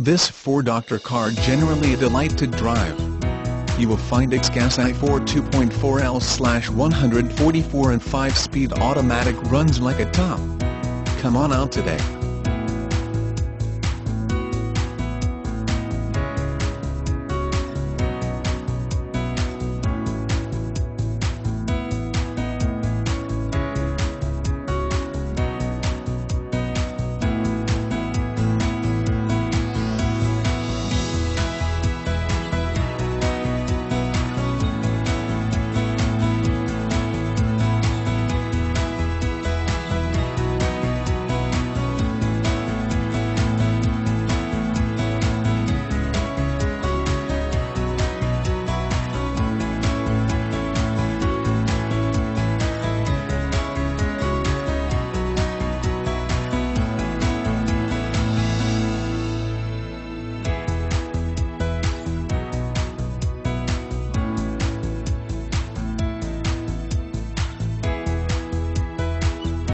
This four-door car generally a delight to drive. You will find its gas i4 2.4L/144 and 5-speed automatic runs like a top. Come on out today.